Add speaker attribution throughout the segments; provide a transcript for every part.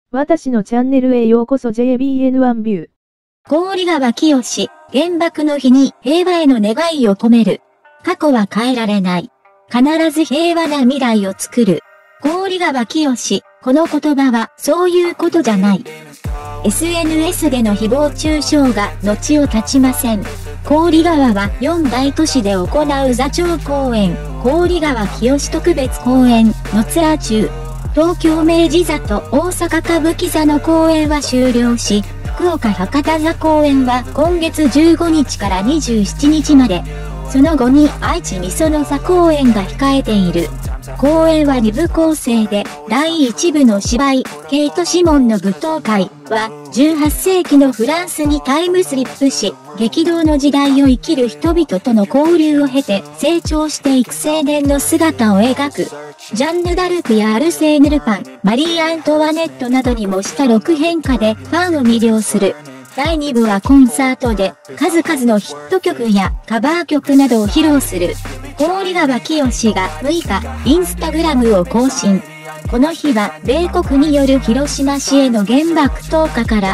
Speaker 1: 私のチャンネルへようこそ JBN1 ビュー。
Speaker 2: 郡川清、原爆の日に平和への願いを込める。過去は変えられない。必ず平和な未来を作る。郡川清、この言葉はそういうことじゃない。SNS での誹謗中傷が後を絶ちません。郡川は4大都市で行う座長公演、郡川清特別公演のツアー中。東京明治座と大阪歌舞伎座の公演は終了し、福岡博多座公演は今月15日から27日まで。その後に愛知美園座公演が控えている。公演は2部構成で、第1部の芝居、ケイト・シモンの舞踏会は、18世紀のフランスにタイムスリップし、激動の時代を生きる人々との交流を経て成長していく青年の姿を描く。ジャンヌ・ダルクやアルセーヌ・ルパン、マリー・アントワネットなどにもした6編歌でファンを魅了する。第2部はコンサートで数々のヒット曲やカバー曲などを披露する。郡川清が6日、インスタグラムを更新。この日は米国による広島市への原爆投下から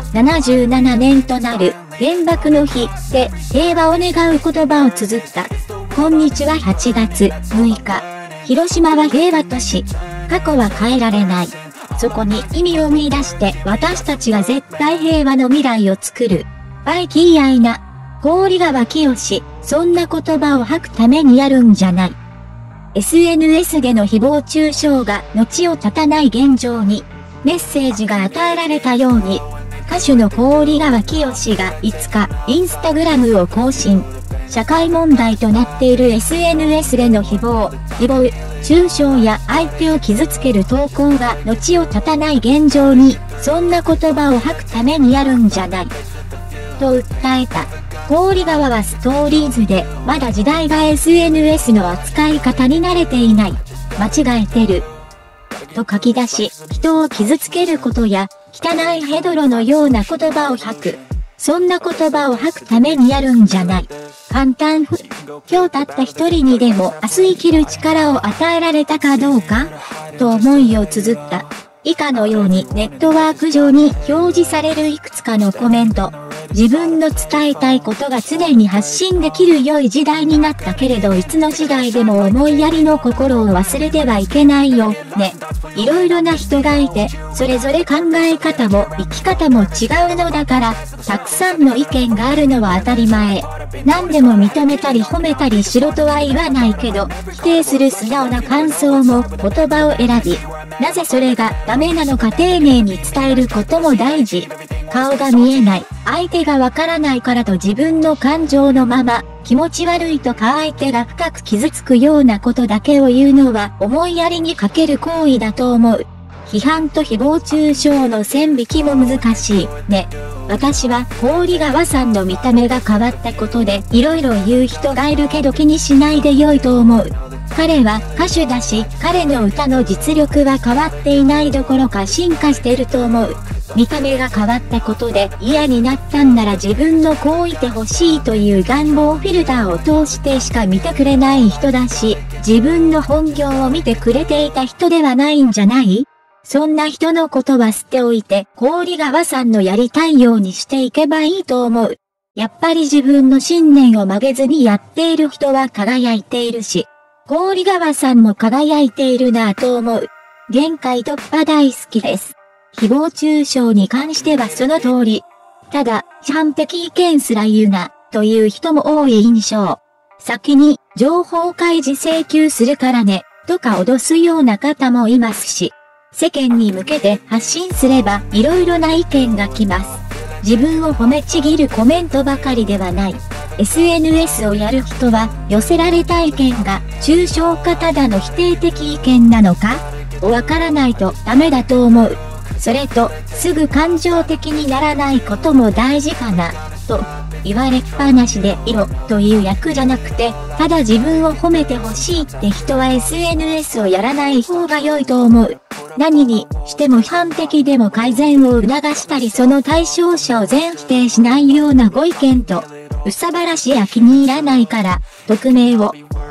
Speaker 2: 77年となる原爆の日で平和を願う言葉を綴った。こんにちは8月6日。広島は平和都市。過去は変えられない。そこに意味を見出して私たちが絶対平和の未来を作る。バイキーアイナ。郡川清、そんな言葉を吐くためにやるんじゃない。SNS での誹謗中傷が後を絶たない現状にメッセージが与えられたように、歌手の郡川清が5日、インスタグラムを更新。社会問題となっている SNS での誹謗中傷や相手を傷つける投稿が後を絶たない現状に、そんな言葉を吐くためにやるんじゃない。と訴えた。郡川はストーリーズで、まだ時代が SNS の扱い方に慣れていない。間違えてる。と書き出し、人を傷つけることや、汚いヘドロのような言葉を吐く。そんな言葉を吐くためにやるんじゃない。簡単今日たった一人にでも明日生きる力を与えられたかどうかと思いを綴った。以下のようにネットワーク上に表示されるいくつかのコメント。自分の伝えたいことが常に発信できる良い時代になったけれどいつの時代でも思いやりの心を忘れてはいけないよね。いろいろな人がいて、それぞれ考え方も生き方も違うのだから、たくさんの意見があるのは当たり前。何でも認めたり褒めたりしろとは言わないけど、否定する素直な感想も言葉を選び、なぜそれがダメなのか丁寧に伝えることも大事。顔が見えない、相手がわからないからと自分の感情のまま、気持ち悪いとか相手が深く傷つくようなことだけを言うのは思いやりに欠ける行為だと思う。批判と誹謗中傷の線引きも難しいね。私は郡川さんの見た目が変わったことでいろいろ言う人がいるけど気にしないで良いと思う。彼は歌手だし、彼の歌の実力は変わっていないどころか進化してると思う。見た目が変わったことで嫌になったんなら自分のこういてほしいという願望フィルターを通してしか見てくれない人だし、自分の本業を見てくれていた人ではないんじゃない？そんな人のことは捨ておいて、郡川さんのやりたいようにしていけばいいと思う。やっぱり自分の信念を曲げずにやっている人は輝いているし、郡川さんも輝いているなぁと思う。限界突破大好きです。誹謗中傷に関してはその通り。ただ、反璧意見すら言うな、という人も多い印象。先に、情報開示請求するからね、とか脅すような方もいますし。世間に向けて発信すれば色々な意見が来ます。自分を褒めちぎるコメントばかりではない。SNS をやる人は寄せられた意見が抽象化ただの否定的意見なのかわからないとダメだと思う。それとすぐ感情的にならないことも大事かなと言われっぱなしでいろという役じゃなくて、ただ自分を褒めてほしいって人は SNS をやらない方が良いと思う。何にしても批判的でも改善を促したりその対象者を全否定しないようなご意見と、憂さ晴らしや気に入らないから、匿名を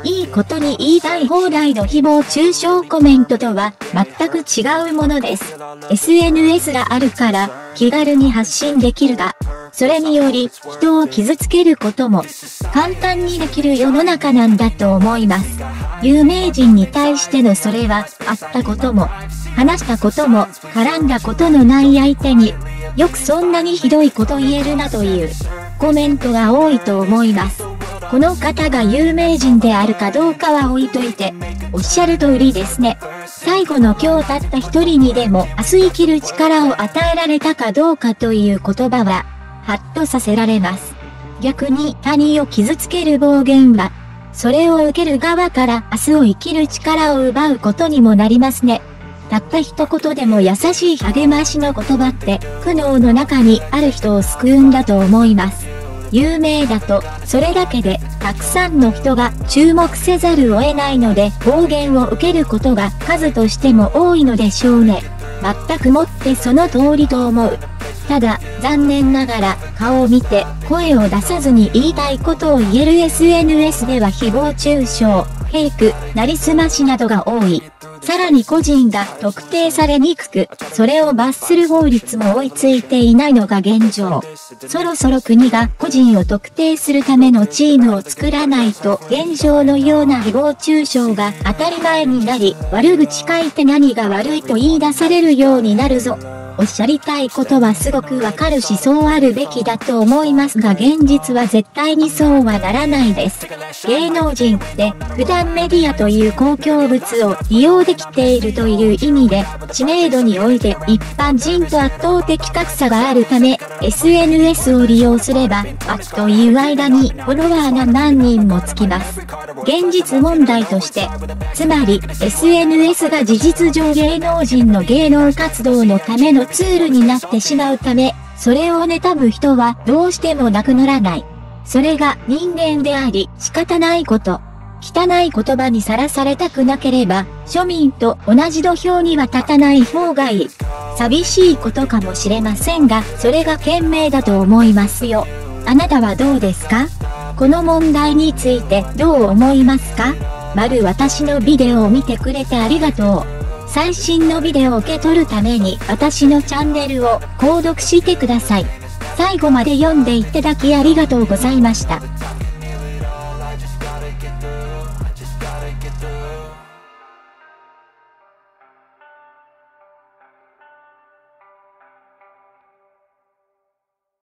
Speaker 2: いいことに言いたい放題の誹謗中傷コメントとは全く違うものです。SNS があるから気軽に発信できるが、それにより人を傷つけることも簡単にできる世の中なんだと思います。有名人に対してのそれは会ったことも話したことも絡んだことのない相手によくそんなにひどいこと言えるなというコメントが多いと思います。この方が有名人であるかどうかは置いといて、おっしゃる通りですね。最後の今日たった一人にでも明日生きる力を与えられたかどうかという言葉は、ハッとさせられます。逆に他人を傷つける暴言は、それを受ける側から明日を生きる力を奪うことにもなりますね。たった一言でも優しい励ましの言葉って苦悩の中にある人を救うんだと思います。有名だとそれだけでたくさんの人が注目せざるを得ないので暴言を受けることが数としても多いのでしょうね。全くもってその通りと思う。ただ残念ながら顔を見て声を出さずに言いたいことを言える SNS では誹謗中傷、フェイク、なりすましなどが多い。さらに個人が特定されにくく、それを罰する法律も追いついていないのが現状。そろそろ国が個人を特定するためのチームを作らないと現状のような誹謗中傷が当たり前になり、悪口書いて何が悪いと言い出されるようになるぞ。おっしゃりたいことはすごくわかるしそうあるべきだと思いますが現実は絶対にそうはならないです。芸能人って普段メディアという公共物を利用できているという意味で知名度において一般人と圧倒的格差があるため SNS を利用すればあっという間にフォロワーが何人もつきます。現実問題としてつまり SNS が事実上芸能人の芸能活動のためのツールになってしまうため、それを妬む人はどうしてもなくならない。それが人間であり仕方ないこと。汚い言葉にさらされたくなければ、庶民と同じ土俵には立たない方がいい。寂しいことかもしれませんが、それが賢明だと思いますよ。あなたはどうですか？この問題についてどう思いますか？私のビデオを見てくれてありがとう。最新のビデオを受け取るために私のチャンネルを購読してください。最後まで読んでいただきありがとうございました。